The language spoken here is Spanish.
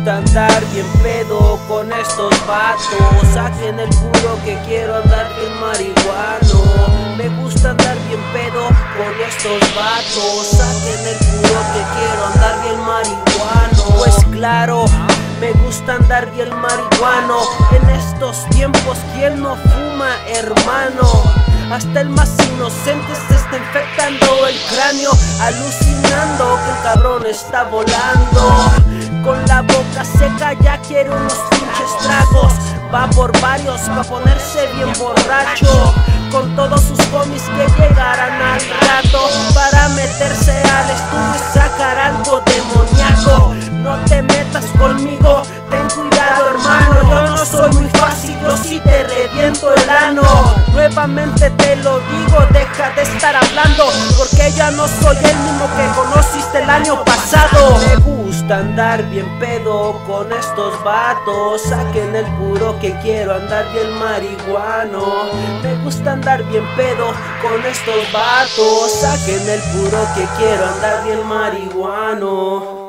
gusta andar bien pedo con estos vatos. Saquen el puro que quiero andar bien marihuano. Me gusta andar bien pedo con estos vatos. Saquen el puro que quiero andar bien marihuano. Pues claro, me gusta andar bien marihuano. En estos tiempos, ¿quién no fuma, hermano? Hasta el más inocente se está infectando el cráneo, alucinando que el cabrón está volando. Con la boca seca ya quiere unos pinches tragos. Va por varios pa' ponerse bien borracho. Con todos sus homies que llegarán al rato para meterse al estudio y sacar algo demoníaco. No te metas conmigo, ten cuidado, hermano. Yo no soy muy fácil, yo sí te reviento el ano. Nuevamente te lo digo, deja de estar hablando, porque ya no soy el mismo que conociste el año pasado. Me gusta andar bien pedo con estos vatos. Saquen el puro que quiero andar bien marihuano. Me gusta andar bien pedo con estos vatos. Saquen el puro que quiero andar bien marihuano.